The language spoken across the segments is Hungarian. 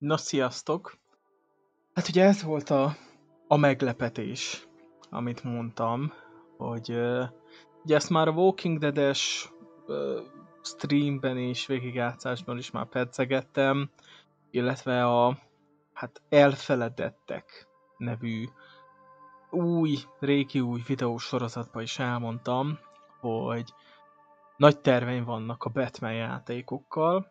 Na, sziasztok! Hát ugye ez volt a meglepetés, amit mondtam, hogy ugye ezt már a Walking Dead-es streamben és végigjátszásban is már pedzegettem, illetve a Elfeledettek nevű régi új videósorozatban is elmondtam, hogy nagy terveim vannak a Batman játékokkal.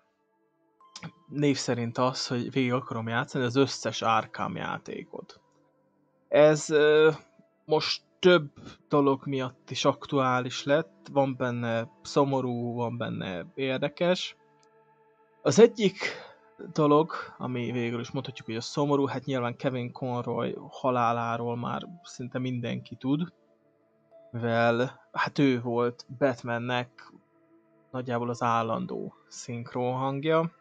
Név szerint az, hogy végig akarom játszani az összes Arkham játékot. Ez most több dolog miatt is aktuális lett, van benne szomorú, van benne érdekes. Az egyik dolog, ami végül is mondhatjuk, hogy a szomorú, hát nyilván Kevin Conroy haláláról már szinte mindenki tud, mivel hát ő volt Batmannek nagyjából az állandó szinkron hangja,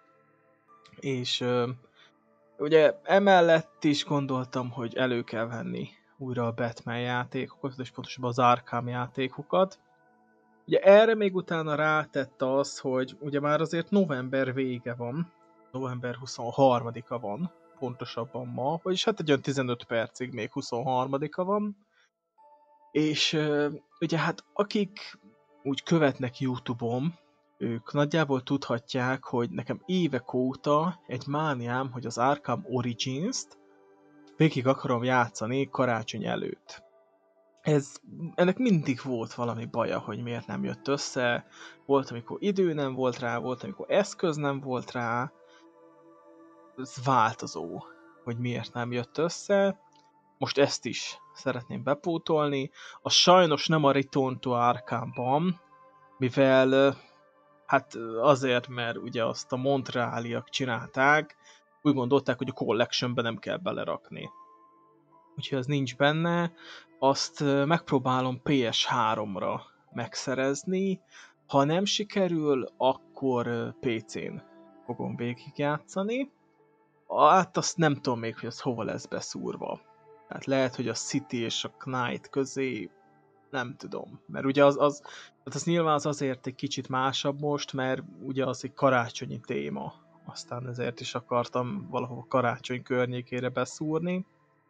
és ugye emellett is gondoltam, hogy elő kell venni újra a Batman játékokat, és pontosabban az Arkham játékokat. Ugye erre még utána rátett az, hogy ugye már azért november vége van, november 23-a van, pontosabban ma, vagyis hát egy olyan 15 percig még 23-a van, és ugye hát akik úgy követnek YouTube-on, ők nagyjából tudhatják, hogy nekem évek óta egy mániám, hogy az Arkham Origins-t végig akarom játszani karácsony előtt. Ennek mindig volt valami baja, hogy miért nem jött össze. Volt, amikor idő nem volt rá, volt, amikor eszköz nem volt rá. Ez változó, hogy miért nem jött össze. Most ezt is szeretném bepótolni. Az sajnos nem a Return to Arkhamban, mivel hát azért, mert ugye azt a montrealiak csinálták, úgy gondolták, hogy a Collectionbe nem kell belerakni. Úgyhogy az nincs benne. Azt megpróbálom PS3-ra megszerezni. Ha nem sikerül, akkor PC-n fogom végigjátszani. Hát azt nem tudom még, hogy az hova lesz beszúrva. Tehát lehet, hogy a City és a Knight közé, nem tudom. Mert ugye az nyilván az azért egy kicsit másabb most, mert ugye az egy karácsonyi téma. Aztán ezért is akartam valahol karácsony környékére beszúrni.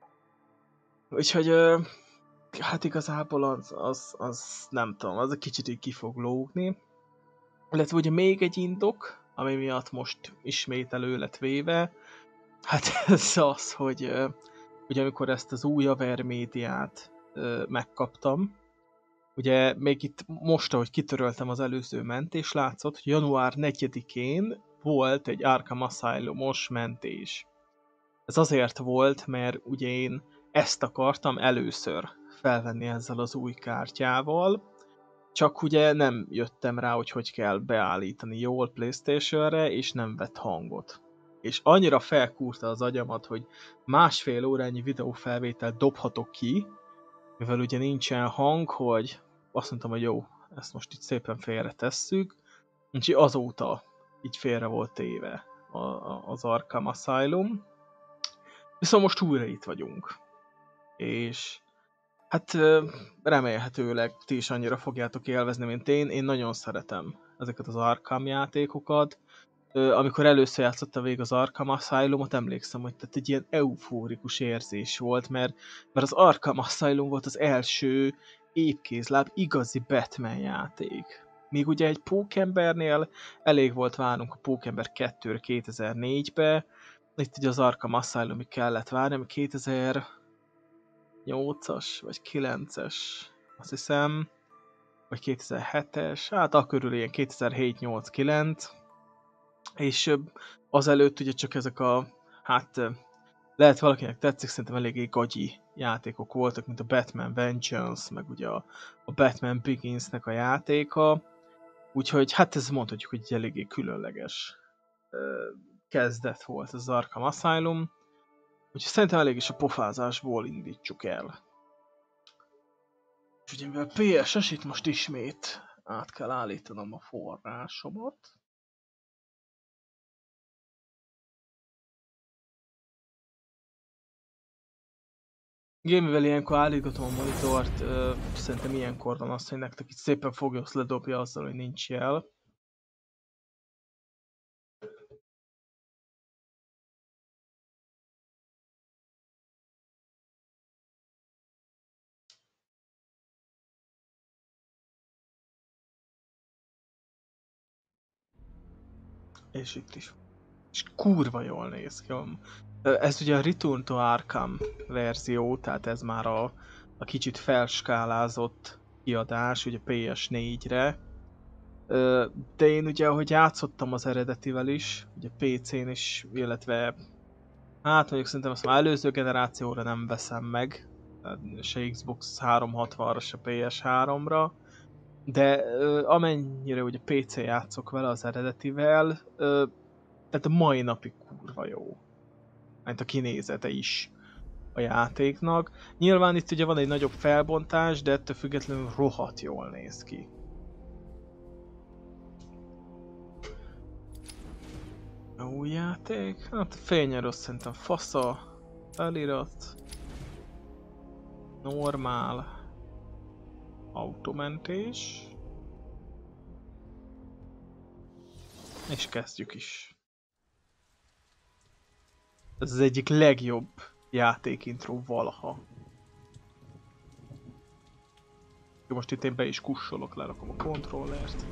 Úgyhogy hát igazából az nem tudom, az egy kicsit így ki fog lógni. Illetve ugye még egy indok, ami miatt most ismét elő lett véve, hát ez az, hogy ugye amikor ezt az új Avermédiát megkaptam, ugye még itt most, ahogy kitöröltem az előző mentés, látszott, hogy január 4-én volt egy Arkham Asylum-os mentés. Ez azért volt, mert ugye én ezt akartam először felvenni ezzel az új kártyával, csak ugye nem jöttem rá, hogy kell beállítani jól PlayStation-re, és nem vett hangot. És annyira felkúrta az agyamat, hogy másfél órányi videófelvételt dobhatok ki, mivel ugye nincsen hang, hogy azt mondtam, hogy jó, ezt most itt szépen félre tesszük, úgyhogy azóta így félre volt téve az Arkham Asylum. Viszont most újra itt vagyunk. És hát remélhetőleg ti is annyira fogjátok élvezni, mint én. Én nagyon szeretem ezeket az Arkham játékokat. Amikor először játszottam végig az Arkham Asylumot, emlékszem, hogy tehát egy ilyen eufórikus érzés volt, mert az Arkham Asylum volt az első épkézláb igazi Batman játék. Míg ugye egy Pókembernél elég volt várnunk a Pókember 2-re 2004-be, itt ugye az Arkham Asylumig kellett várni, ami 2008-as vagy 9-es, azt hiszem, vagy 2007-es, hát akkörül ilyen 2007-8-9, és azelőtt ugye csak ezek lehet valakinek tetszik, szerintem eléggé gagyi játékok voltak, mint a Batman Vengeance, meg ugye a Batman Begins-nek a játéka, úgyhogy hát ez mondhatjuk, hogy egy eléggé különleges kezdet volt az Arkham Asylum, úgyhogy szerintem elég is a pofázásból indítsuk el. És ugye mivel PS-es, itt most ismét át kell állítanom a forrásomat. Igen, mivel ilyenkor állítgatom a monitort, szerintem ilyenkor van az, hogy nektek itt szépen foglyoszt ledobja azzal, hogy nincs jel. És itt is. És kurva jól néz ki. Ez ugye a Return to Arkham verzió, tehát ez már a kicsit felskálázott kiadás, ugye PS4-re. De én ugye, ahogy játszottam az eredetivel is, ugye PC-n is, illetve hát mondjuk szerintem azt már előző generációra nem veszem meg, se Xbox 360-ra, se PS3-ra, de amennyire ugye PC játszok vele az eredetivel, tehát a mai napig kurva jó. Mert a kinézete is a játéknak. Nyilván itt ugye van egy nagyobb felbontás, de ettől függetlenül rohadt jól néz ki. Új játék? Hát a fényerős szerintem fasza. Felirat. Normál. Automentés. És kezdjük is. Ez az egyik legjobb játékintro valaha. Jó, most itt én be is kussolok, lerakom a kontrollert.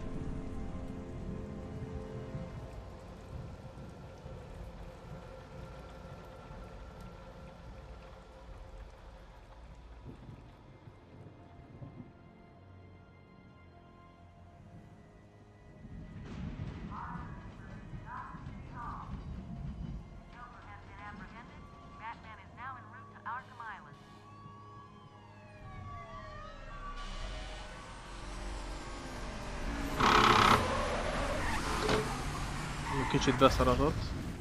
Kicsit beszaradott.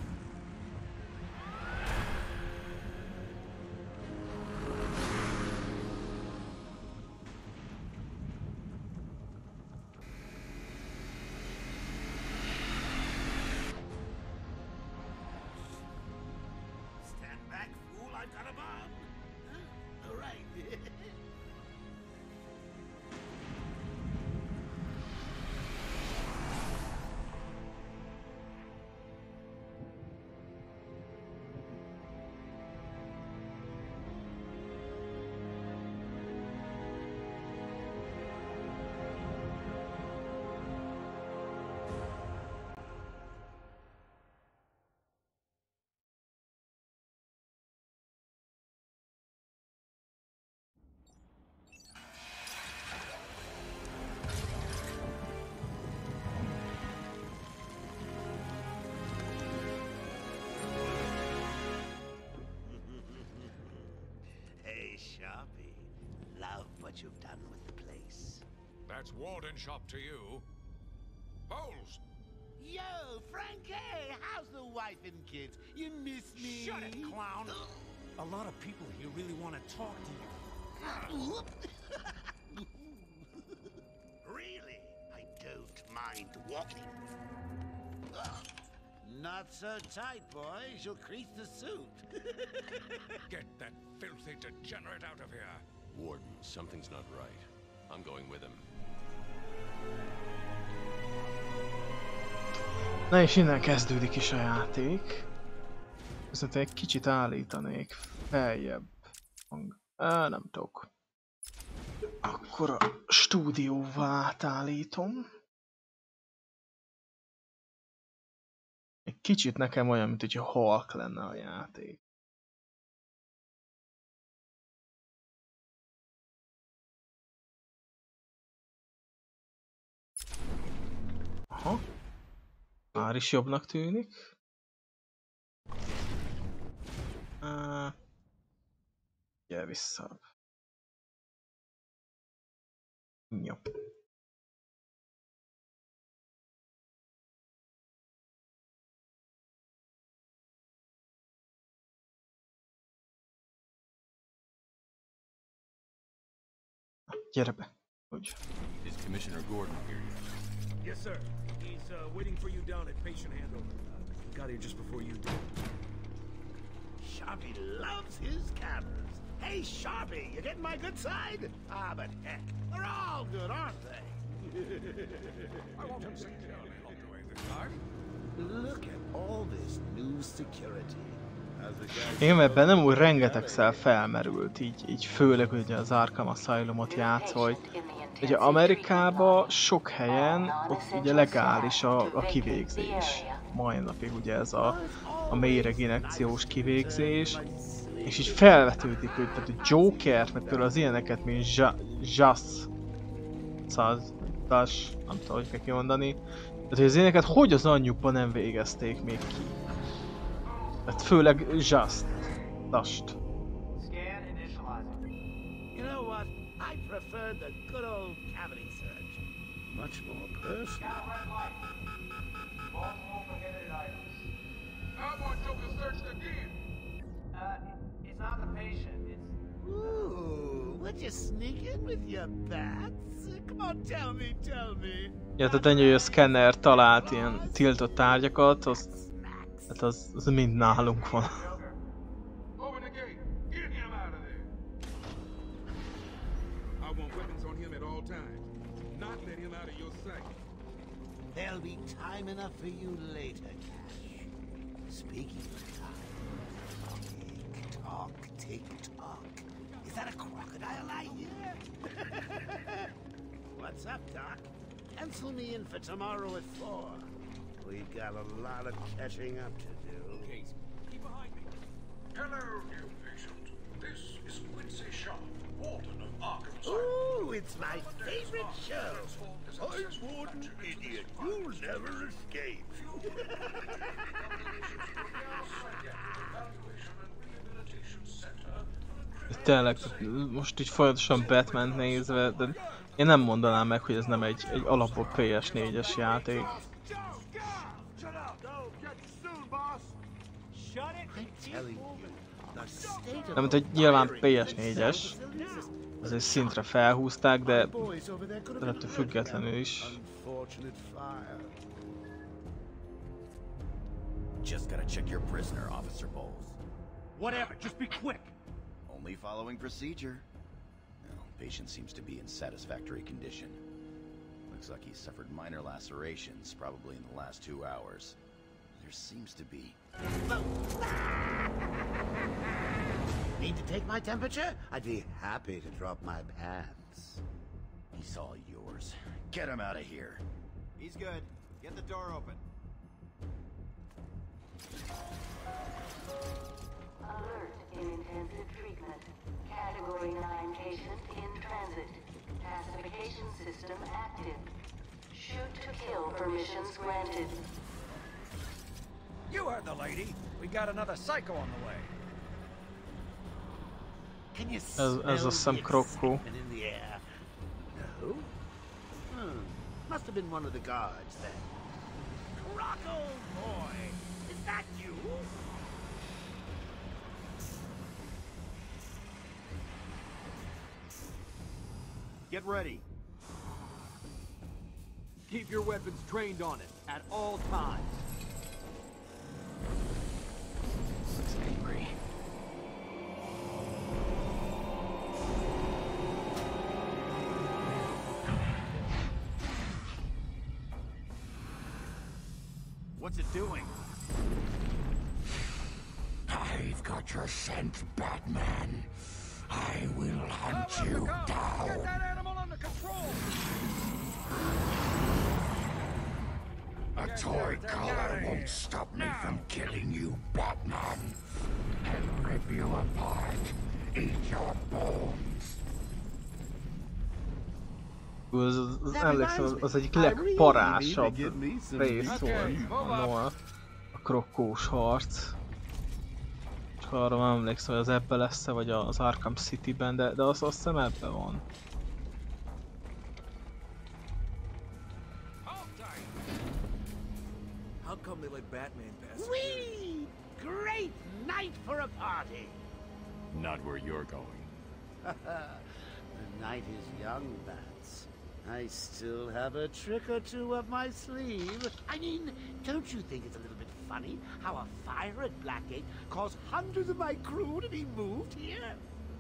What you've done with the place. That's Warden Shop to you. Bowles! Yo, Frankie! How's the wife and kids? You miss me? Shut it, clown! A lot of people here really want to talk to you. Really? I don't mind walking. Not so tight, boys. You'll crease the suit. Get that filthy degenerate out of here. Warden, something's not right. I'm going with him. Na és innen kezdődik is a játék. Viszont egy kicsit állítanék feljebb. Nem tudok. Akkor a stúdióvá átállítom. Egy kicsit nekem olyan, mint hogyha Hulk lenne a játék. Aha. Már is jobbnak tűnik. Gyere vissza. Jó. Gyere be. Úgy. Is Commissioner Gordon here yet? Yes, sir. He's waiting for you down at patient handover. Got here just before you did. Sharpie loves his cameras. Hey, Sharpie, you getting my good side? Ah, but heck, they're all good, aren't they? I want him securely locked away this time. Look at all this new security. Igen, mert bennem úgy rengetegszer felmerült, így főleg ugye az Arkham Asylumot játszva, hogy Ugye Amerikában sok helyen ott ugye legális a kivégzés. Mai napig ugye ez a mélyreg injekciós kivégzés. És így felvetődik, hogy tehát a Joker, meg például az ilyeneket, mint Dash, nem tudom, hogy kell kimondani. Tehát, hogy az ilyeneket hogy az anyjukban nem végezték még ki. Tehát főleg Dust. You know what? I prefer the good old cavity search. Much more personal. It's not the patient, it's... Ooh, would you sneak in with your bats? Come on, tell me. Ja, tehát ennyi, hogy a szkenner talált ilyen tiltott tárgyakat, hát az mind nálunk van. Open the gate. Get him out of there. I want weapons on him at all times. Not let him out of your sight. There'll be time enough for you later, Cash. Speaking of time, tick-tock. Is that a crocodile I hear? What's up, Doc? Pencil me in for tomorrow at 4. We've got a lot of catching up to do. Case, keep behind me. Hello, new patient. This is Quincy Sharp, Warden of Arkham Asylum. Ooh, it's my favorite show. I'm Warden Idiot. You'll never escape. Tényleg, most így folyamatosan Batman nézve, de én nem mondanám meg, hogy ez nem egy alapból PS4-es játék. Nem, mint hogy nyilván PS4-es, azért szintre felhúzták, de ettől függetlenül is. Just gotta check your prisoner, Officer Bowles. Whatever, just be quick. Only following procedure. Well, patient seems to be in satisfactory condition. Looks like he suffered minor lacerations, probably in the last 2 hours. There seems to be... Need to take my temperature? I'd be happy to drop my pants. He's all yours. Get him out of here. He's good. Get the door open. Alert in intensive treatment. Category 9 patient in transit. Classification system active. Shoot to kill permissions granted. You heard the lady. We got another psycho on the way. Can you smell Ez azt hiszem Krokko. excitement in the air? No? Must have been one of the guards then. Crocko boy! Is that you? Get ready. Keep your weapons trained on it at all times. Looks angry. What's it doing? I've got your scent, Batman. I will hunt you down. Get that animal under control! A toy collar won't stop me from killing you, Batman. I'll rip you apart, eat your bones. Emlékszem, az egyik legparásabb rész volt a krokkós harc. Csak arra nem emlékszem, hogy az ebben lesz-e, vagy az Arkham City-ben, de azt hiszem ebben van. How come they let Batman pass? Whee! Great night for a party! Not where you're going. The night is young, Bats. I still have a trick or two up my sleeve. I mean, don't you think it's a little bit funny how a fire at Blackgate caused hundreds of my crew to be moved here?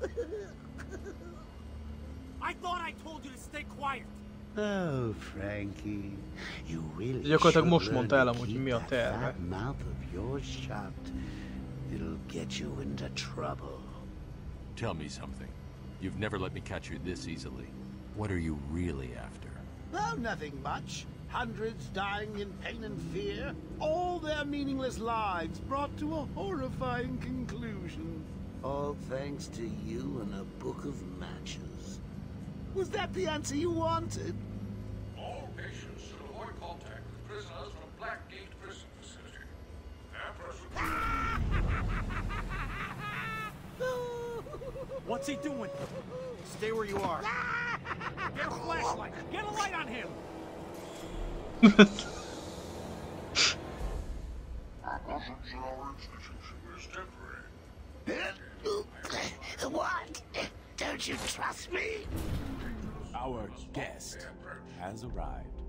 I thought I told you to stay quiet. Oh, Frankie, you really Gyakorlatilag should most learn mondta el to amúgy, hogy keep mi a that terve. fat mouth of yours shut. It'll get you into trouble. Tell me something. You've never let me catch you this easily. What are you really after? Oh, nothing much. Hundreds dying in pain and fear. All their meaningless lives brought to a horrifying conclusion. All thanks to you and a book of matches. Was that the answer you wanted? All patients should avoid contact with prisoners from Blackgate Prison Facility. What's he doing? Stay where you are. Get a flashlight. Get a light on him. Our presence in our institution is temporary. What? Don't you trust me? Our guest has arrived.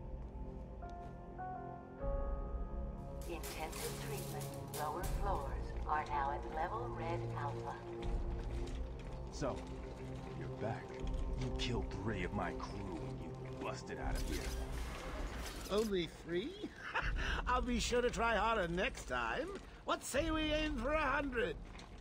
Intensive treatment. Lower floors are now at level red alpha. So, you're back. You killed 3 of my crew when you busted out of here. Only 3? I'll be sure to try harder next time. What say we aim for 100?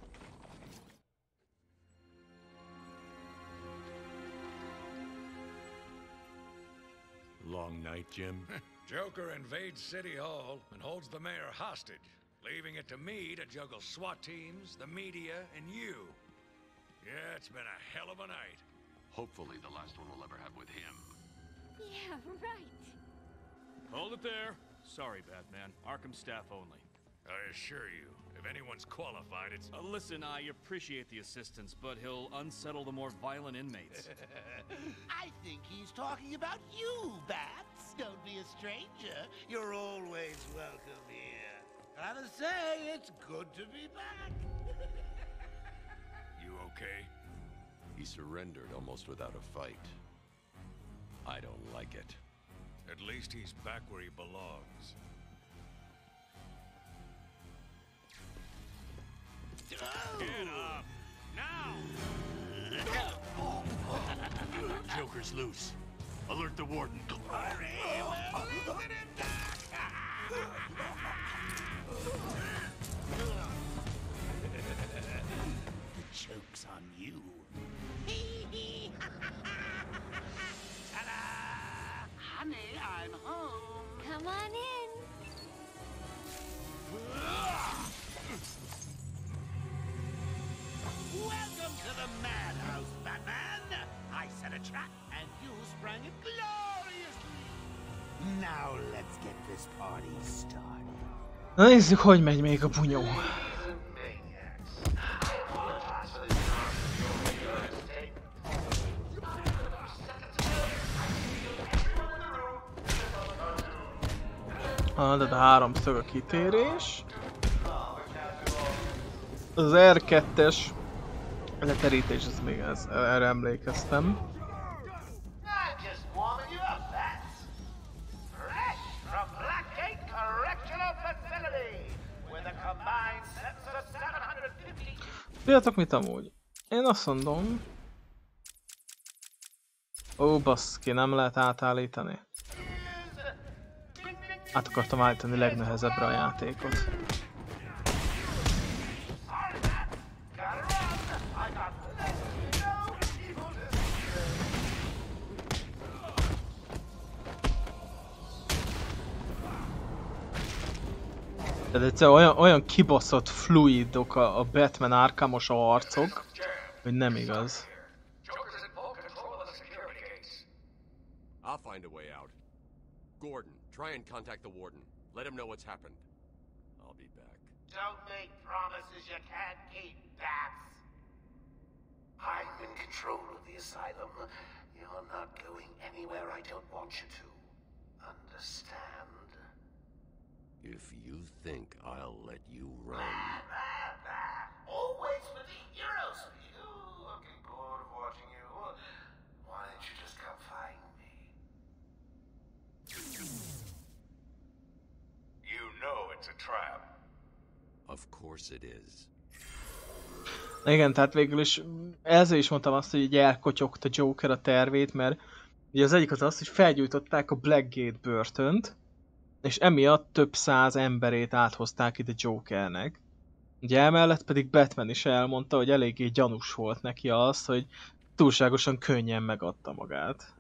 Long night, Jim. Joker invades City Hall and holds the mayor hostage, leaving it to me to juggle SWAT teams, the media, and you. Yeah, it's been a hell of a night. Hopefully the last one we'll ever have with him. Yeah, right. Hold it there. Sorry, Batman. Arkham staff only. I assure you, if anyone's qualified, it's... Listen, I appreciate the assistance, but he'll unsettle the more violent inmates. I think he's talking about you, Bats. Don't be a stranger. You're always welcome here. Gotta say, it's good to be back. You okay? He surrendered almost without a fight. I don't like it. At least he's back where he belongs. Get up! Now! Joker's loose. Alert the warden. The joke's on you. Ta-da! Honey, I'm home. Come on in. Welcome to the madhouse, Batman! I set a trap, and you sprang it gloriously! Now let's get this party started. Na nézzük, hogy megy még a bunyó. De a 3 szög a kitérés. Az R2-es leterítés, ez még erre emlékeztem. Just warming you up, Bats. Fresh from Blackgate Correctional Facility, with a combined sense of 750. Tudjátok mit amúgy? Én azt mondom... Ó, baszki, nem lehet átállítani. Át akartam állítani legnehezebbre a játékot. Tehát egyszerűen olyan kibaszott fluidok a Batman Arkhamos arcok, hogy nem igaz. I'll find a way out. Gordon, try and contact the warden. Let him know what's happened. I'll be back. Don't make promises you can't keep, Bats. I'm in control of the asylum. You're not going anywhere I don't want you to. Understand? If you think I'll let you run... Always with the heroes for you. Looking bored of watching you. Why don't you just come find me? You know it's a trap. Of course it is. Igen, tehát végül is ezzel is mondtam azt, hogy így elkotyogta Joker a tervét, mert ugye az egyik az, hogy felgyújtották a Blackgate börtönt, és emiatt több száz emberét áthozták ide Jokernek. Ugye emellett pedig Batman is elmondta, hogy eléggé gyanús volt neki az, hogy túlságosan könnyen megadta magát.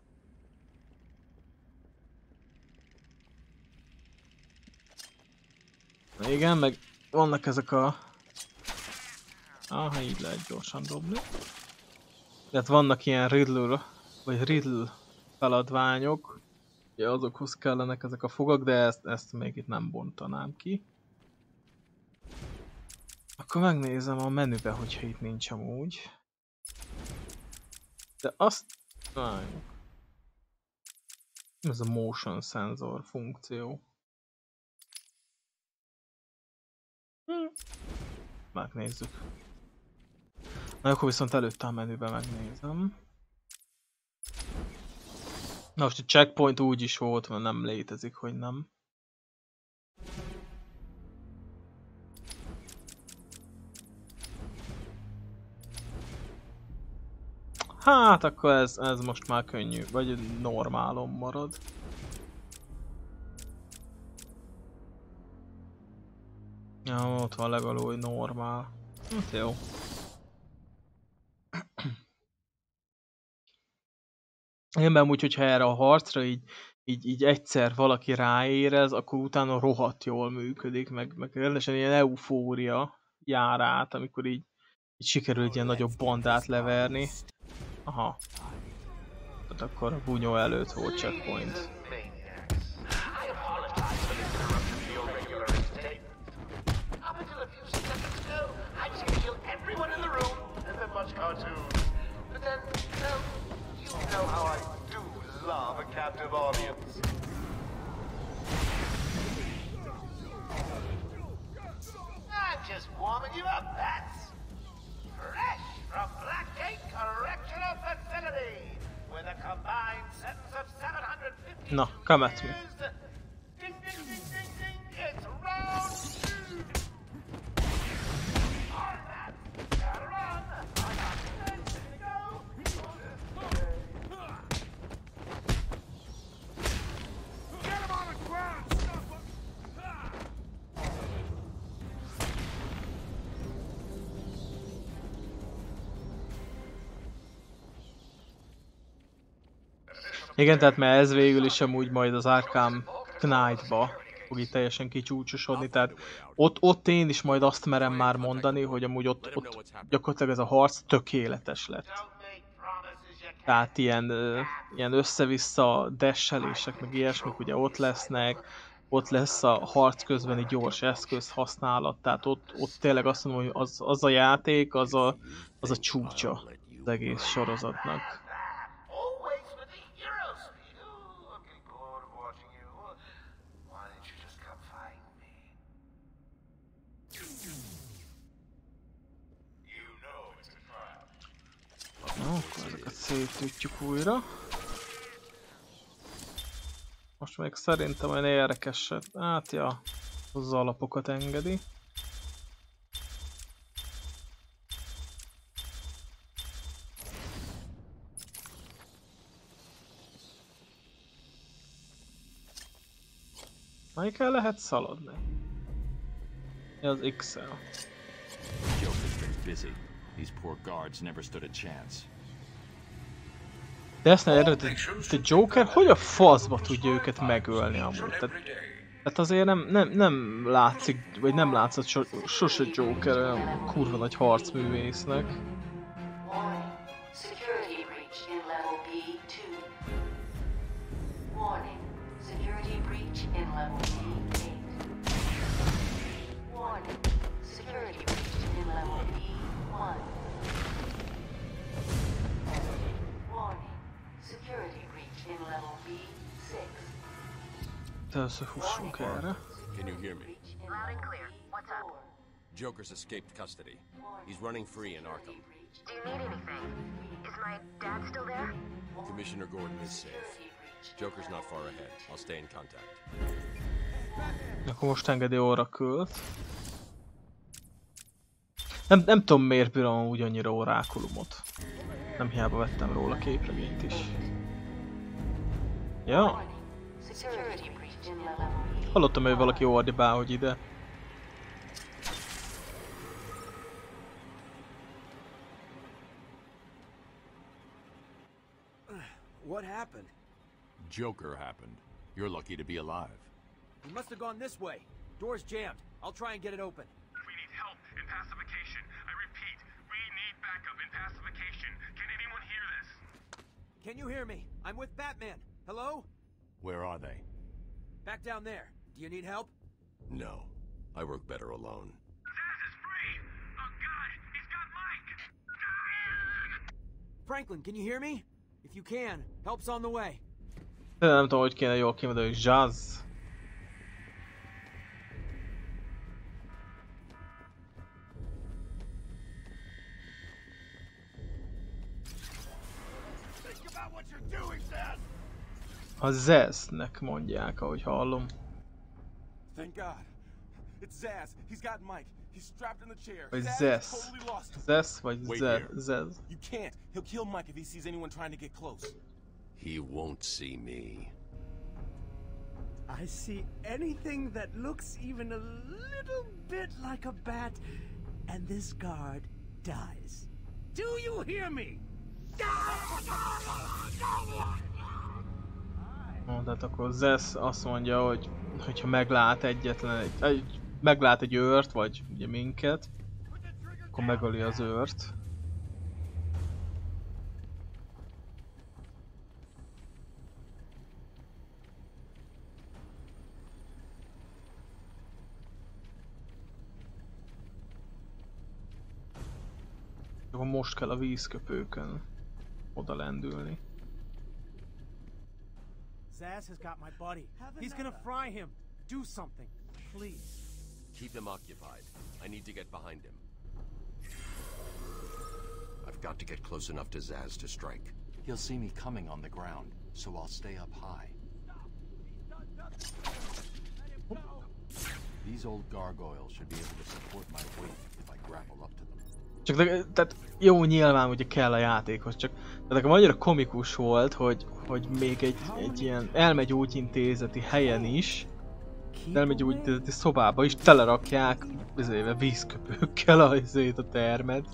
Na igen, meg vannak ezek a... így lehet gyorsan dobni. Tehát vannak ilyen riddle feladványok. Ja, azokhoz kellenek ezek a fogak, de ezt még itt nem bontanám ki. Akkor megnézem a menübe, hogyha itt nincs amúgy. De azt... Ez a motion sensor funkció. Megnézzük. Na akkor viszont előtte a menübe megnézem. Na most a checkpoint úgy is volt, mert nem létezik, hogy nem. Hát akkor ez most már könnyű, vagy normálon marad. Ja, ott van legalább, hogy normál. Hát jó. Én nem úgy, hogyha erre a harcra így egyszer valaki ráérez, akkor utána rohadt jól működik, meg rendesen ilyen eufória jár át, amikor így sikerül egy ilyen nagyobb bandát leverni. Aha. Tehát akkor a bunyó előtt volt checkpoint. Just warming you up, that's fresh from Blackgate Correctional Facility, with a combined sentence of 750 No, come at me. Ding, ding, ding, ding, ding. It's round 2. All that, gotta run. I got this to go. Get him on the ground, stop him. Igen, tehát mert ez végül is amúgy majd az Arkham Knight-ba fog itt teljesen kicsúcsosodni, tehát ott én is majd azt merem már mondani, hogy amúgy ott gyakorlatilag ez a harc tökéletes lett. Tehát ilyen össze-vissza dashelések, meg ilyesmik ugye ott lesznek, ott lesz a harc közbeni gyors eszköz használat, tehát ott tényleg azt mondom, hogy az a játék, az a csúcsa az egész sorozatnak. Na, akkor ezeket szétütjük újra. Most még szerintem olyan érdekeset. Hát ja, az alapokat engedi. Melyikkel lehet szaladni? Az X-el. Joker's been busy. These poor guards never stood a chance. De ezt ne érted, te Joker hogy a faszba tudja őket megölni amúgy? Tehát azért nem látszik, vagy nem látszott sose Joker olyan kurva nagy harcművésznek. Először fussunk erre. Can you hear me? Loud and clear. What's up? Joker's escaped custody. He's running free in Arkham. Do you need anything? Is my dad still there? Commissioner Gordon is safe. Joker's not far ahead. I'll stay in contact. Akkor most engedi Oracle-t. Nem tudom miért bírom úgy annyira orákulumot. Nem hiába vettem róla képregényt is. Ja. Hallottam, hogy valaki ordibál, hogy ide. What happened? Joker happened. You're lucky to be alive. He must have gone this way. Door's jammed. I'll try and get it open. We need help in pacification. I repeat, we need backup in pacification. Can anyone hear this? Can you hear me? I'm with Batman. Hello? Where are they? Back down there. Do you need help? No. I work better alone. Zsasz is free! Oh god, he's got Mike! Franklin, can you hear me? If you can, help's on the way. Nem tudom, hogy kéne jól kimondani, hogy Zsasz. A Zsasz-nek mondják, ahogy hallom. Thank God. It's Zsasz. He's got Mike. He's strapped in the chair. Vagy Zsasz Zesz. is totally lost. Zesz vagy Zez. You can't. He'll kill Mike if he sees anyone trying to get close. He won't see me. I see anything that looks even a little bit like a bat, and this guard dies. Do you hear me? Tehát akkor Zesz azt mondja, hogy hogyha meglát meglát egy őrt, vagy ugye minket, akkor megöli az őrt. Akkor most kell a vízköpőkön oda lendülni. Zsasz has got my buddy. He's gonna fry him. Do something, please. Keep him occupied. I need to get behind him. I've got to get close enough to Zsasz to strike. He'll see me coming on the ground, so I'll stay up high. These old gargoyles should be able to support my weight if I grapple up to them. Csak tehát jó, nyilván ugye kell a játékhoz, csak nekem annyira komikus volt, hogy még egy ilyen elmegy úgyintézeti helyen is, elmegy úgyintézeti szobába is telerakják vízköpőkkel a termet.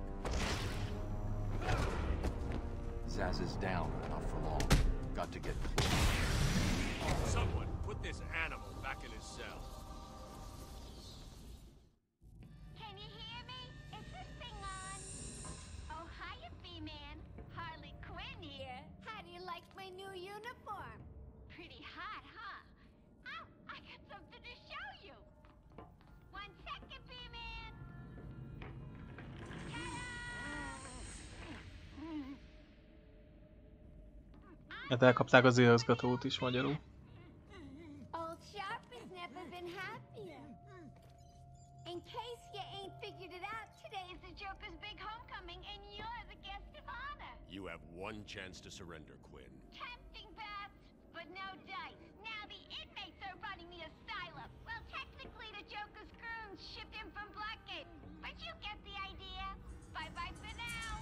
Zsasz is down, but not for long. Got to get close. Someone put this animal back in his cell. Can you hear me? Is this thing on? Oh, hiya, B-Man. Harley Quinn here. How do you like my new uniform? Pretty hot, huh? Oh, I got something to show you. 1 second, B-Man. Hát elkapták az igazgatót is magyarul. Old Sharp has never been happier. In case you ain't figured it out, today is the Joker's big homecoming, and you're the guest of honor. You have one chance to surrender, Quinn. Tempting, Bats, but no dice. Now the inmates are running the asylum. Well, technically the Joker's goons shipped in from Blackgate, but you get the idea. Bye-bye for now.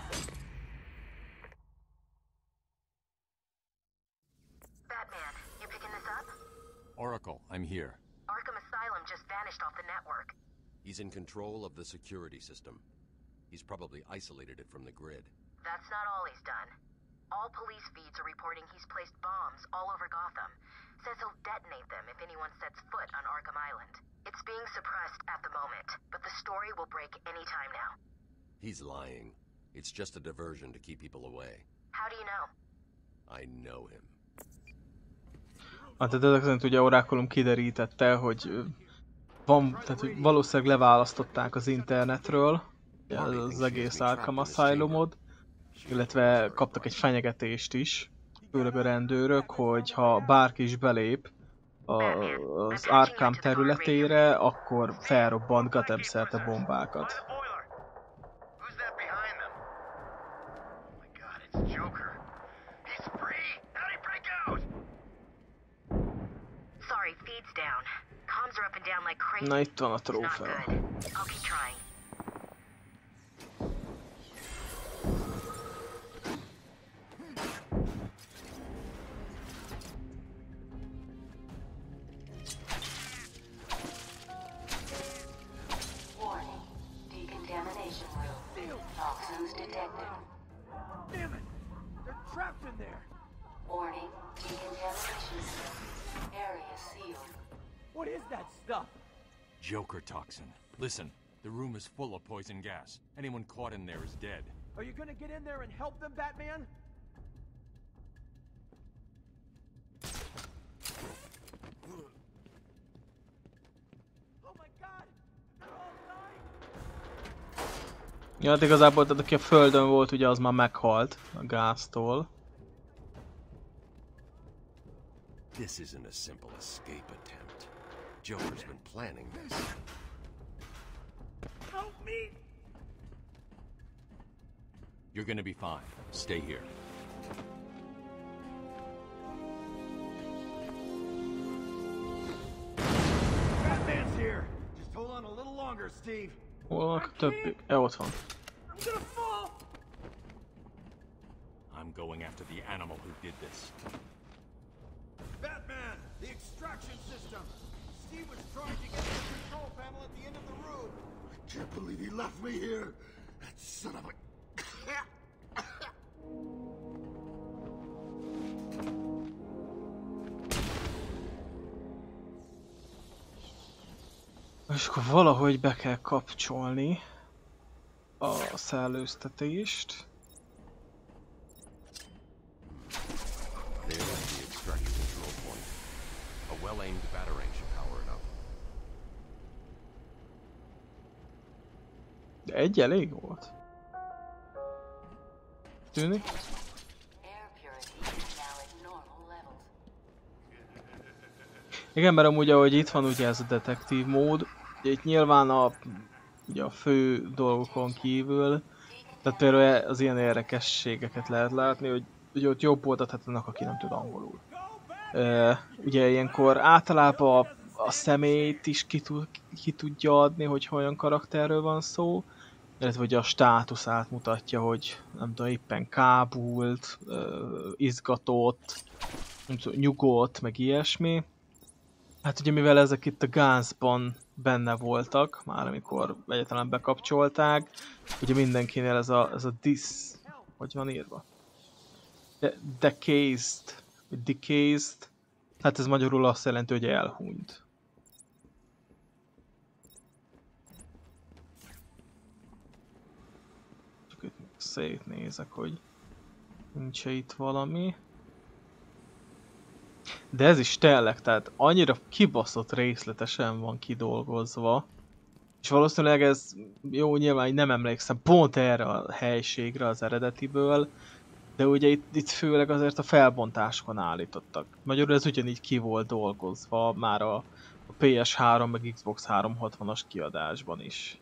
Batman, you picking this up? Oracle, I'm here. Arkham Asylum just vanished off the network. He's in control of the security system. He's probably isolated it from the grid. That's not all he's done. All police feeds are reporting he's placed bombs all over Gotham. Says he'll detonate them if anyone sets foot on Arkham Island. It's being suppressed at the moment, but the story will break any time now. He's lying. It's just a diversion to keep people away. How do you know? I know him. Hát ezek szerint ugye Oraculum kiderítette, hogy tehát hogy valószínűleg leválasztották az internetről az egész Arkham Asylumot, illetve kaptak egy fenyegetést is, főleg a rendőrök, hogy ha bárki is belép az Arkham területére, akkor felrobbant Gotham szerte bombákat. Sorry, feed's down. Comms are up and down like crazy. Na itt van a trófea. I'll keep trying. Warning. Decontamination room. Toxins detected. Damn it! They're trapped in there! Joker toxin. Listen, the room is full of poison gas. Anyone caught in there is dead. Are you gonna get in there and help them, Batman? Ja, hát igazából, tehát aki a földön volt, ugye az már meghalt a gáztól. This isn't a simple escape attempt. Joker's been planning this. Help me! You're gonna be fine. Stay here. Batman's here! Just hold on a little longer, Steve. Hol vannak a többiek? Ott van. I'm gonna fall! I'm going after the animal who did this. Batman! The extraction system! Steve was trying to get to the control panel at the end of the room! I can't believe he left me here. That son of a... És akkor valahogy be kell kapcsolni a szellőztetést. There's the extraction control point. A well-aimed batarang should power it up. De egy elég volt. Tűnik? Igen, mert amúgy ahogy itt van ugye ez a detektív mód, itt nyilván ugye a fő dolgokon kívül, tehát például az ilyen érdekességeket lehet látni, hogy ott jobb oldalt adhatnak, aki nem tud angolul. Ugye ilyenkor általában a személyt is ki tudja adni, hogy olyan karakterről van szó, illetve hogy a státuszát mutatja, hogy nem tudom, éppen kábult, izgatott, nem tudom, nyugodt, meg ilyesmi. Hát ugye mivel ezek itt a gázban benne voltak, már amikor egyáltalán bekapcsolták, ugye mindenkinél ez a hogy van írva? Decazed, hát ez magyarul azt jelenti, hogy elhunyt. Csak itt szétnézek, hogy nincs itt valami. De ez is tényleg, tehát annyira kibaszott részletesen van kidolgozva. És valószínűleg ez, jó, nyilván nem emlékszem pont erre a helységre az eredetiből, de ugye itt főleg azért a felbontásokon állítottak. Magyarul ez ugyanígy ki volt dolgozva már a PS3 meg Xbox 360-as kiadásban is.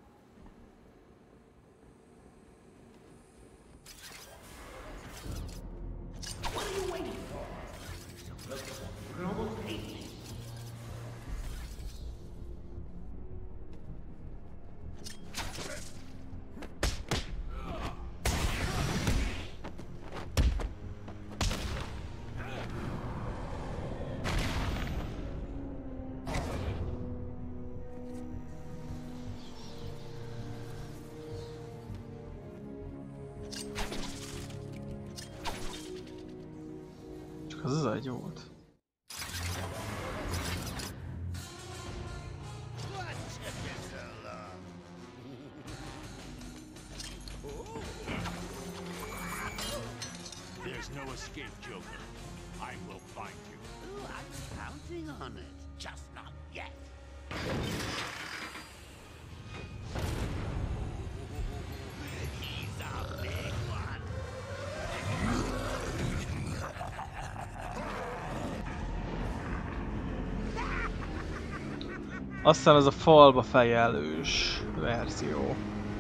Csak az egy volt. There's no escape, Joker. I will find you. Ooh, I'm counting on it. Just not yet. He's a big one. Aztán ez a falba fejelős verzió.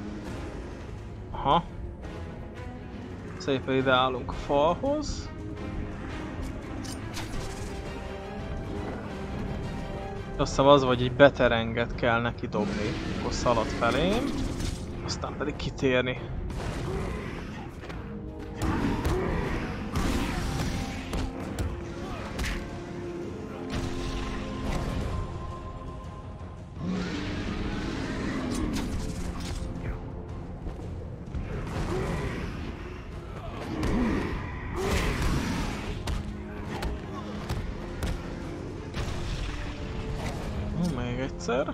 Aha. Szépen ide állunk a falhoz. Azt hiszem az, hogy egy beterenget kell neki dobni, akkor szalad felém, aztán pedig kitérni. egyszer.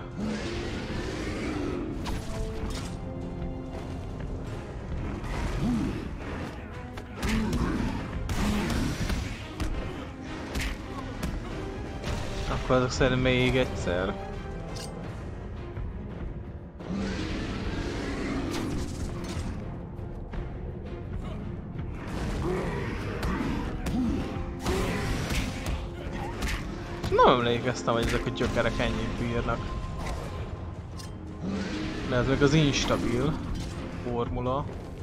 Akkor azok szerint még egyszer. Nem emlékeztem, hogy ezek a gyökerek ennyit bírnak. De ez meg az instabil formula.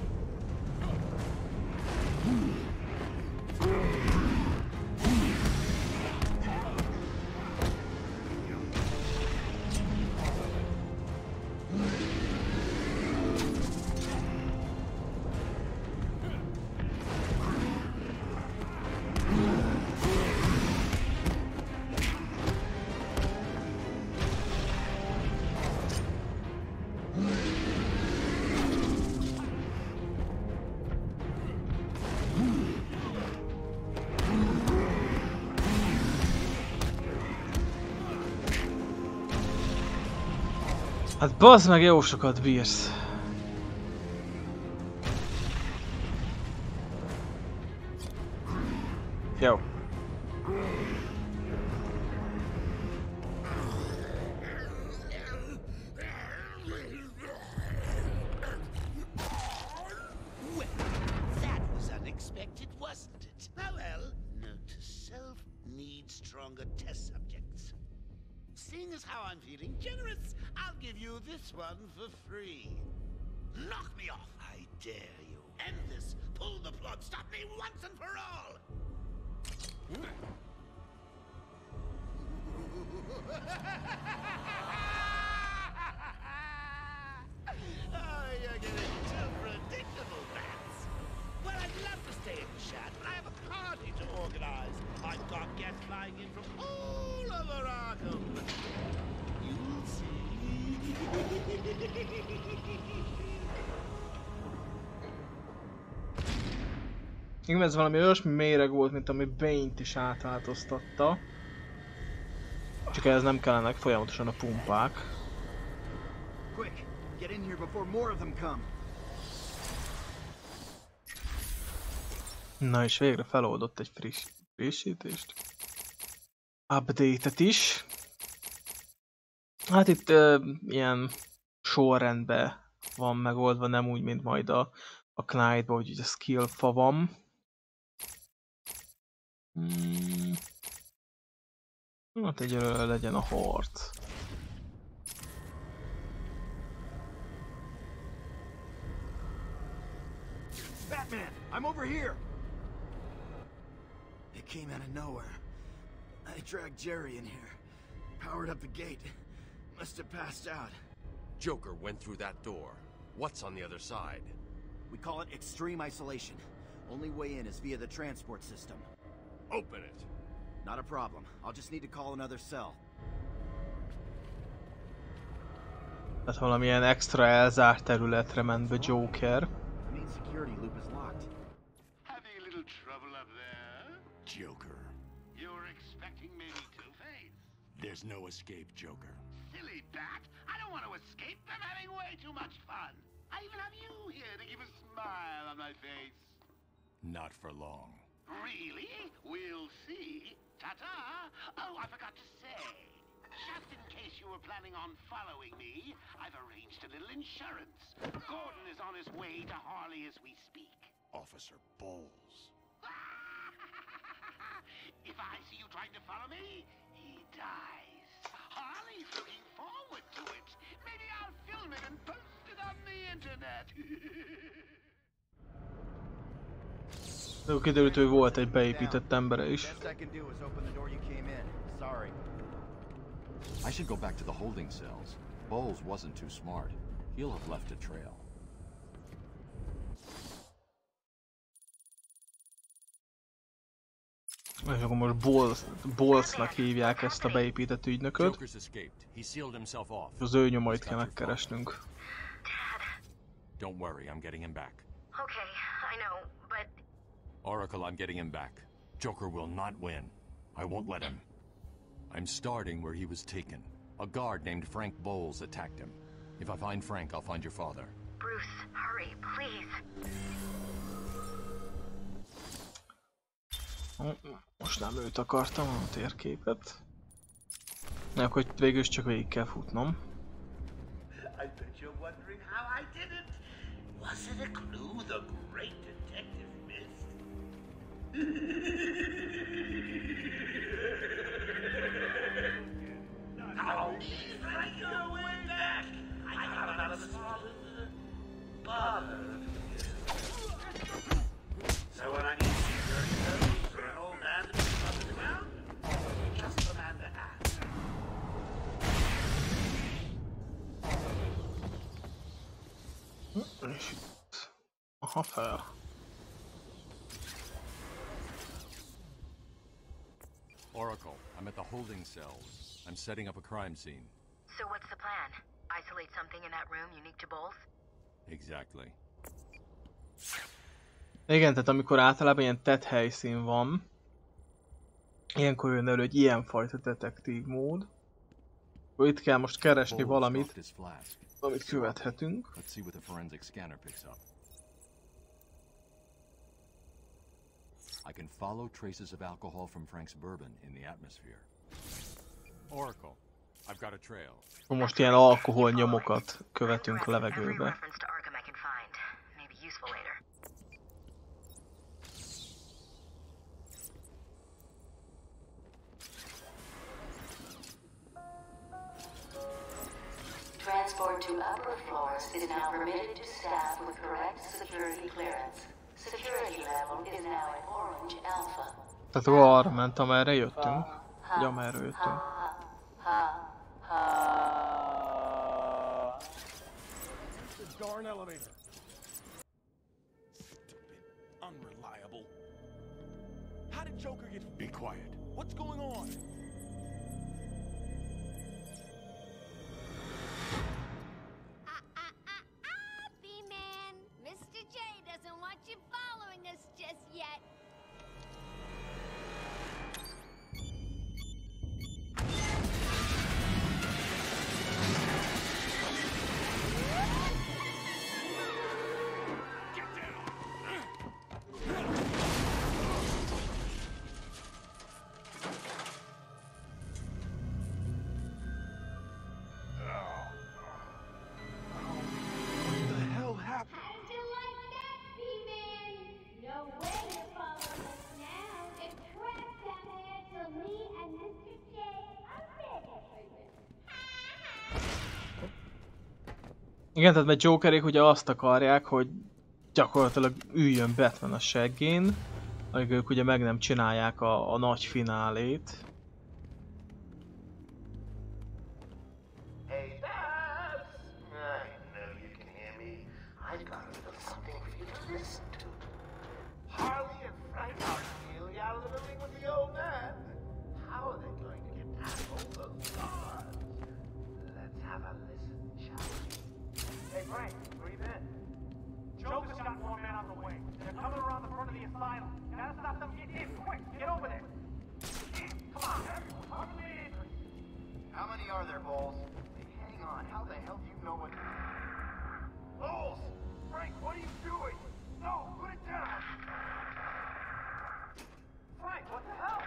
Hát bazd meg, jó sokat bírsz. Jó. Well, that was unexpected, wasn't it? Oh well, note to self, need stronger test subjects. Seeing as how I'm feeling generous, I'll give you this one for free. Knock me off, I dare you. End this. Pull the plug. Stop me once and for all. Oh, you're getting too predictable, Bats. Well, I'd love to stay in the chat, but I have a party to organize. I've got guests flying in from all over Arkham. You'll see. Igen, ez valami olyasmi méreg volt, mint ami Bane-t is átváltoztatta. Csak ehhez nem kellenek folyamatosan a pumpák. Quick, get in here before more of them come. Na és végre feloldott egy frissítést. Update-et is. Hát itt ilyen sorrendben van megoldva, nem úgy, mint majd a Knight-ban, hogy ugye skill fa van. Hát egyelőre legyen a harc. Batman, I'm over here. It came out of nowhere. I dragged Jerry in here, powered up the gate. Must have passed out. Joker went through that door. What's on the other side? We call it extreme isolation. Only way in is via the transport system. Open it. Not a problem. I'll just need to call another cell. Tehát valamilyen extra elzárt területre ment be Joker. The main security loop is locked. Having a little trouble up there? Joker. You're expecting maybe Two-Face? There's no escape, Joker. Silly bat! I don't want to escape. I'm having way too much fun. I even have you here to give a smile on my face. Not for long. Really? We'll see. Ta-ta! Oh, I forgot to say. Just in case you were planning on following me, I've arranged a little insurance. Gordon is on his way to Harley as we speak. Officer Bowles. If I see you trying to follow me, he dies. Harley's looking forward to it. Maybe I'll film it and post it on the internet. De kiderült, hogy volt egy beépített embere is. I should go back to the holding cells. Bowles wasn't too smart. He'll have left a trail. És akkor most Bowlesnak hívják ezt a beépített ügynököt. Az ő nyomait kell megkeresnünk. Don't worry, I'm getting him back. Okay, I know, but... Oracle, I'm getting him back. Joker will not win. I won't let him. I'm starting where he was taken. A guard named Frank Bowles attacked him. If I find Frank, I'll find your father. Bruce, hurry, please. Most nem őt akartam, a térképet. Nem, hogy végül is csak végig kell futnom. I bet you're wondering how I did it. Was it a clue the great detective missed? Oh, Frank, you're way back. I got another solid bother. So when I need you for an old man to be up and down, just the man to ask. Aha, fel. Oracle, I'm at the holding cells. I'm setting up a crime scene. So what's the plan? Isolate something in that room unique to Bowles? Exactly. Igen, tehát amikor általában ilyen tetthelyszín van, ilyenkor jön elő egy ilyenfajta detektív mód. Itt kell most keresni valamit, amit követhetünk. Let's see what the forensic scanner picks up. I can follow traces of alcohol from Frank's bourbon in the atmosphere. Oracle, I've got a trail. Most ilyen alkohol nyomokat követünk a levegőbe. Transport to upper floors is now permitted to staff with correct security clearance. Security level is now at Orange Alpha. Tehát arra ment, amerre jöttünk. Vagy amerre jöttünk. The darn elevator. Stupid, unreliable. How did Joker get? Be quiet. What's going on? B-Man, Mr. J doesn't want you following us just yet. Igen, tehát mert Jokerék ugye azt akarják, hogy gyakorlatilag üljön Batman a seggén, amíg ők ugye meg nem csinálják a nagy finálét. Hey, Babs! I know you can hear me. I've got a little something for you to listen to. Harley and Frank are nearly out of the building with the old man. How are they going to get past all those guards? Let's have a listen, shall we? Hey, Frank, breathe in. Joker's got more men on the way. They're coming around the front of the asylum. You gotta stop them. Get in, quick! Get over there! Come on, come in! How many are there, Bowles? Hey, hang on. How the hell do you know what... Bowles! Frank, what are you doing? No, put it down! Frank, what the hell?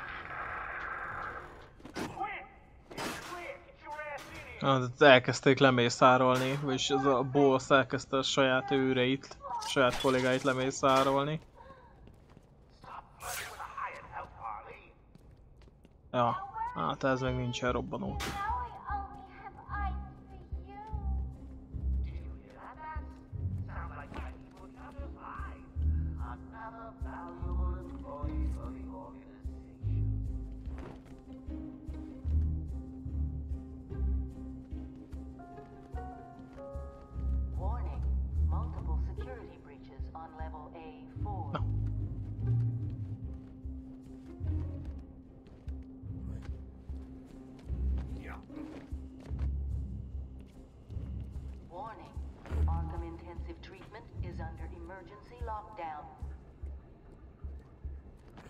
Quick! It's clear! Get your ass in here! Elkezdték lemészárolni, vagyis ez a Bowles elkezdte a saját őreit, a saját kollégáit lemészárolni. Ja, hát ez meg nincsen robbanó. Warning, multiple security breaches on level A4. No. Warning, Arkham Intensive Treatment is under emergency lockdown.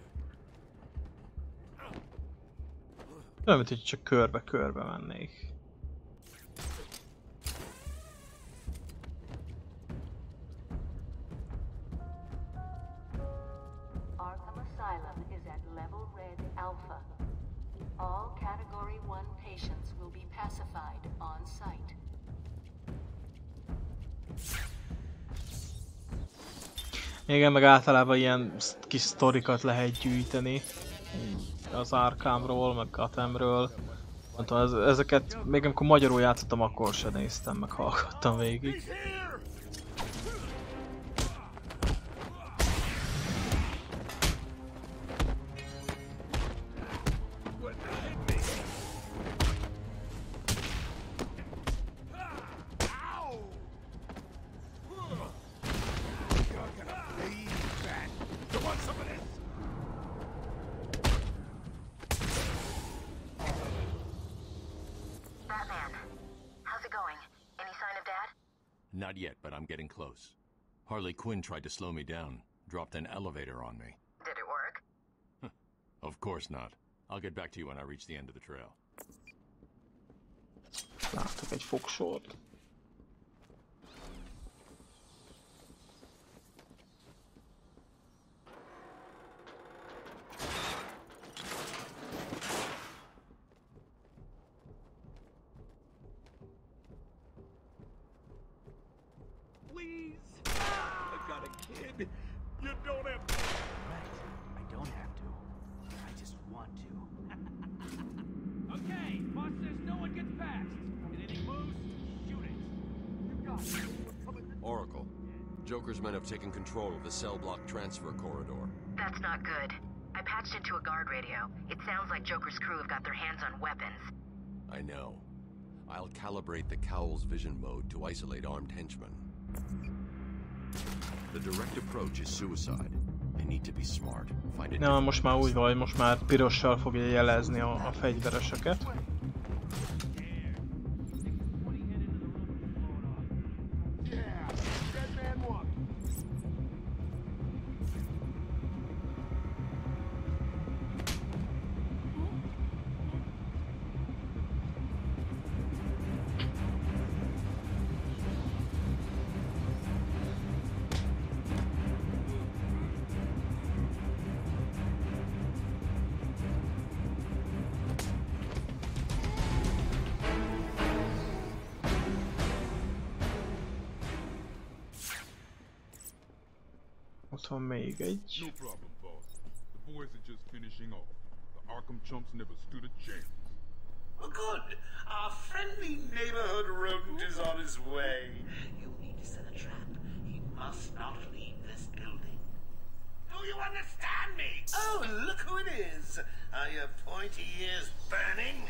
Nem, mint hogy csak körbe-körbe mennék. Alpha. All Category 1 patients will be pacified on site. Igen, meg általában ilyen kis sztorikat lehet gyűjteni. Az Arkhamról, meg Gothamről. Mondtam, ezeket még amikor magyarul játszottam, akkor se néztem, meg hallgattam végig. Not yet, but I'm getting close. Harley Quinn tried to slow me down, dropped an elevator on me. Did it work? Of course not. I'll get back to you when I reach the end of the trail. Láttak egy fogsort. You don't have to. Right. I don't have to. I just want to. Okay, boss says no one gets past. Anything moves, shoot it. You got it. Oracle, Joker's men have taken control of the cell block transfer corridor. That's not good. I patched into a guard radio. It sounds like Joker's crew have got their hands on weapons. I know. I'll calibrate the Cowl's vision mode to isolate armed henchmen. The direct approach is suicide. I need to be smart. Find it. Na, most már úgy vagy, most már pirossal fogja jelezni a fegyvereseket. Ott van még egy. No problem, boss. The boys are just finishing off. The Arkham chumps never stood a chance. Oh, good. Our friendly neighborhood rodent is on his way. You need to set a trap. He must not leave this building. Do you understand me? Oh, look who it is. Are your pointy ears burning?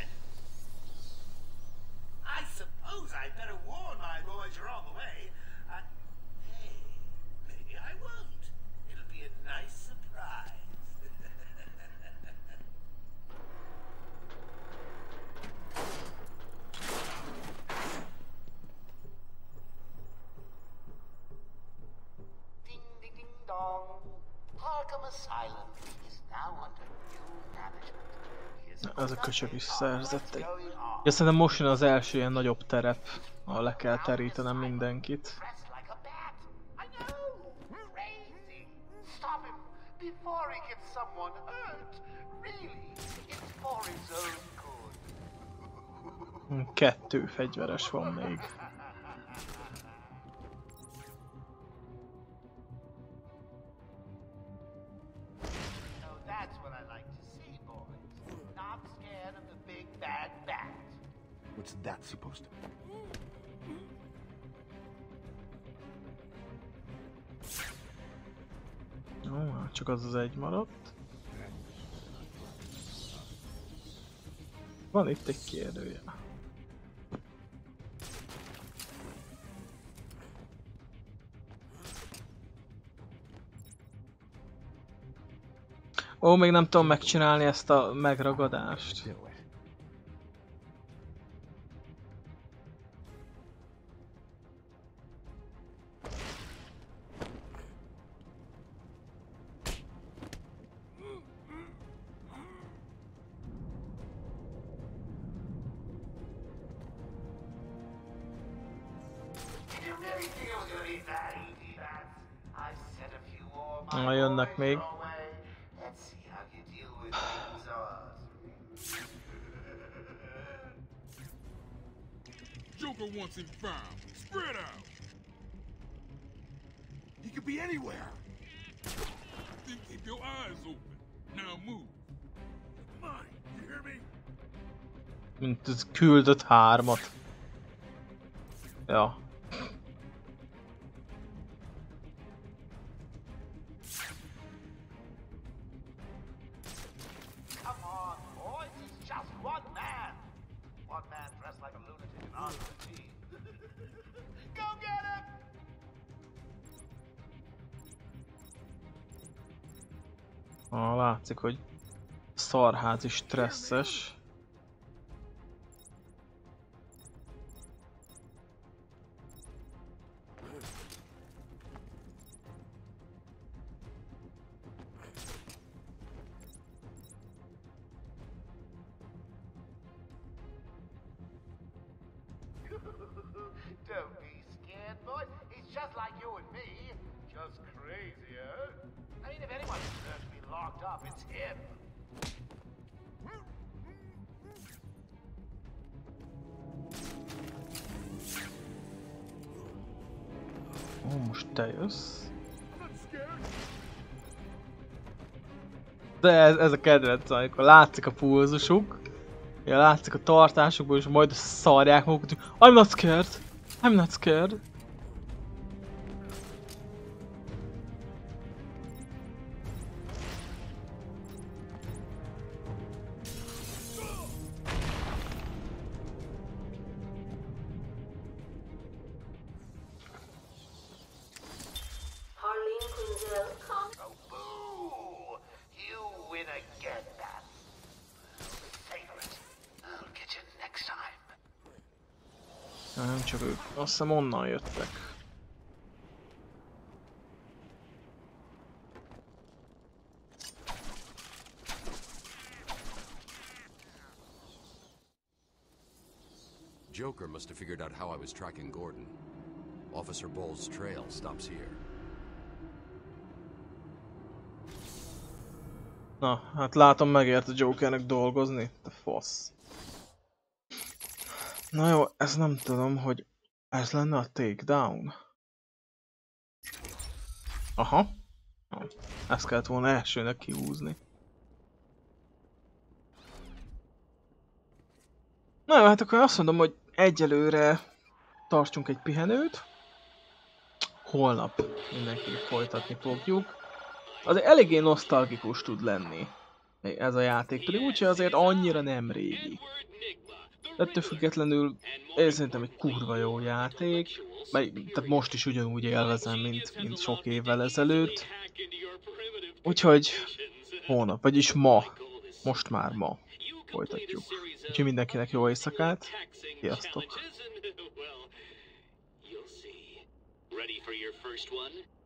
I suppose I'd better warn my boys you're on the way. Hey, maybe I won't. It'll be a nice surprise. Ding, ding, ding, dong. Arkham Asylum is now under new management. Ez a köcsög is szerzett egy. Ja, szerintem most jön az első ilyen nagyobb terep, ahol le kell terítenem mindenkit. Stop him before he gets someone hurt. Really, it's for his own good. 2 fegyveres van még. So that's what I like to see, boys. Not scared of the big bad bat. What's that supposed to be? Ó, csak az egy maradt. Van itt egy kérdője. Ó, még nem tudom megcsinálni ezt a megragadást. Na, jönnek még. Let's see how you deal with things Joker wants him found. Spread out. He could be anywhere. Then keep your eyes open. Now move. Mine, you hear me? Mint ez küldött 3-at. Ja. Come on, boys, he's just one man. One man dressed like a lunatic and armed with me. Go get him! Látszik, hogy szarházi stresszes. Don't be scared, boys. He's just like you and me. Just crazier. I mean, if anyone deserves to be locked up, it's him. Ó, most te jössz. De ez a kedvenc, amikor látszik a pulzusuk, ja, látszik a tartásukból, és majd szarják magukat, hogy I'm not scared! I'm not scared! Nem csak ők, azt hiszem onnan jöttek. Joker must have figured out how I was tracking Gordon. Officer Bull's trail stops here. Na, hát látom, megért a Jokernek dolgozni. Te fasz. Na jó, ez nem tudom, hogy ez lenne a takedown. Aha. Ezt kellett volna elsőnek kihúzni. Na jó, hát akkor azt mondom, hogy egyelőre tartsunk egy pihenőt. Holnap mindenki folytatni fogjuk. Azért eléggé nosztalgikus tud lenni ez a játék, pedig úgyhogy azért annyira nem régi. Ettől függetlenül én szerintem egy kurva jó játék, tehát most is ugyanúgy élvezem, mint sok évvel ezelőtt. Úgyhogy hónap, vagyis most már ma folytatjuk. Úgyhogy mindenkinek jó éjszakát, sziasztok! Ready for your first one?